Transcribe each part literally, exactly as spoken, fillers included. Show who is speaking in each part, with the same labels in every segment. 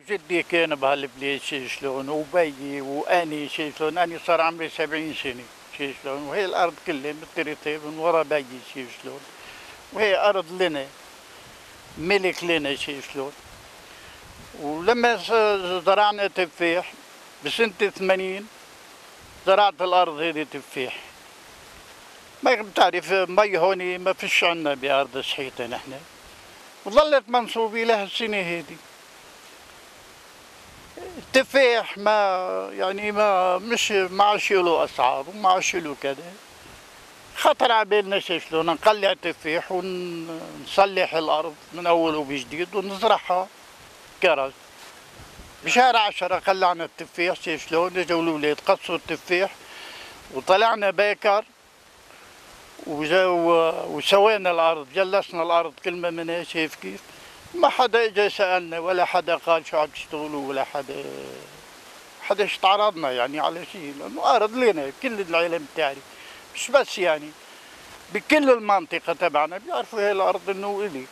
Speaker 1: جدي كان بهالبلاد شي شلون، وبيي واني شي شلون، اني صار عمري سبعين سنه شي شلون، وهي الارض كلها مترتها من ورا بيي شي شلون، وهي ارض لنا ملك لنا شي شلون. ولما زرعنا تفاح بسنة ثمانين زرعت الارض هذه تفاح. ما بتعرف مي هون ما فيش عنا بارض صحيته نحن، وظلت منصوبة لهالسنة هذه. التفاح ما يعني ما مش ما عادش له اسعار وما عادش له كذا. خطر على بالنا شي شلون نقلع التفاح ونصلح الارض من اول وبجديد ونزرعها كرز. بشهر عشرة قلعنا التفاح شي شلون، اجوا الاولاد قصوا التفاح وطلعنا باكر وسوينا الارض، جلسنا الارض كل ما منها. شايف كيف؟ ما حدا اجى سالنا ولا حدا قال شو عم تشتغلوا ولا حدا حدا استعرضنا يعني على شيء، لانه ارض لنا كل العالم بتعرف، مش بس يعني بكل المنطقه تبعنا بيعرفوا هي الارض انه الي.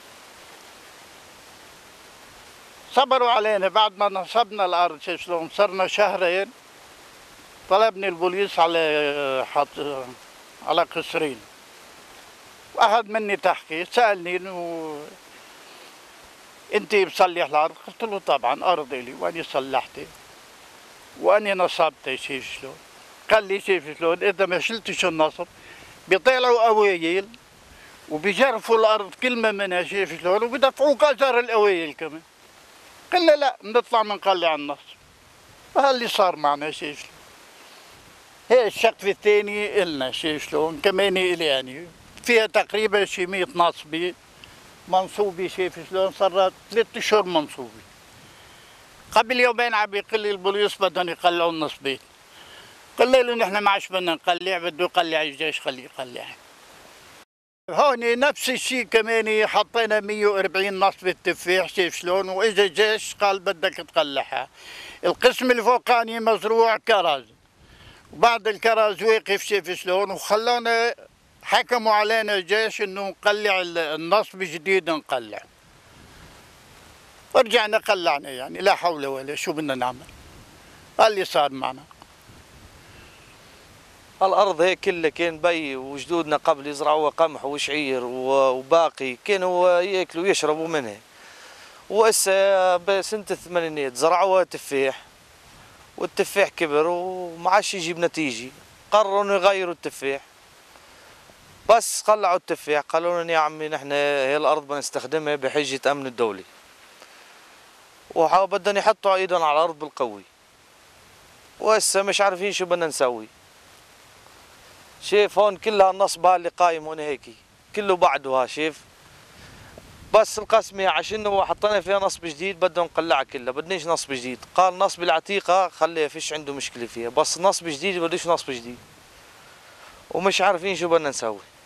Speaker 1: صبروا علينا بعد ما نصبنا الارض شو شلون، صرنا شهرين طلبني البوليس على حط على قصرين، واخذ مني تحقيق، سالني انه انت بصلح الارض؟ قلت له طبعا ارض الي واني صلحتها واني نصبتها. شايف شلون؟ قال لي شايف شلون اذا ما شلتش النصب بيطلعوا اوايل وبيجرفوا الارض كل ما منها. شايف شلون؟ وبيدفعوك اجر الاوايل كمان. قلنا لا بنطلع بنقلع النصب، وهاللي صار معنا. شايف شلون؟ هي الشقفة الثانية إلنا شايف شلون؟ كمان إلي يعني فيها تقريبا شي مية نصبة منصوبة. شايف شلون؟ صارت ثلاث أشهر منصوبة. قبل يومين عم يقول لي البوليس بدهم يقلعوا النصبين. قلنا له نحن ما عادش بدنا نقلع، بده يقلع الجيش خليه يقلع. هون نفس الشيء كمان حطينا مية وأربعين نصبة تفاح. شايف شلون؟ واجا الجيش قال بدك تقلعها. القسم الفوقاني مزروع كرز، وبعد الكرز واقف. شايف شلون؟ وخلونا حكموا علينا الجيش انه نقلع النصب جديد نقلع. ورجعنا قلعنا يعني لا حول ولا شو بدنا نعمل. اللي صار معنا
Speaker 2: الارض هيك كلها كان بي وجدودنا قبل يزرعوها قمح وشعير وباقي كانوا ياكلوا ويشربوا منها. وهسه بسنة الثمانينات زرعوها تفاح والتفاح كبر وما عادش يجيب نتيجة. قرروا انه يغيروا التفاح، بس قلعوا التفاح. قالوا لنا يا عمي نحن هي الارض بنستخدمها بحجة امن الدولي، وبدهم يحطوا ايدهم على الارض بالقوي. وهسه مش عارفين شو بدنا نسوي. شايف هون كلها النصب اللي قايم هون هيك كله بعده. شايف؟ بس القسمة عشان هو حطينا فيها نصب جديد بدهم نقلعها كلها، بدناش نصب جديد. قال نصب العتيقة خليها فيش عنده مشكلة فيها، بس نصب جديد بدوش نصب جديد. ومش عارفين شو بدنا نسوي.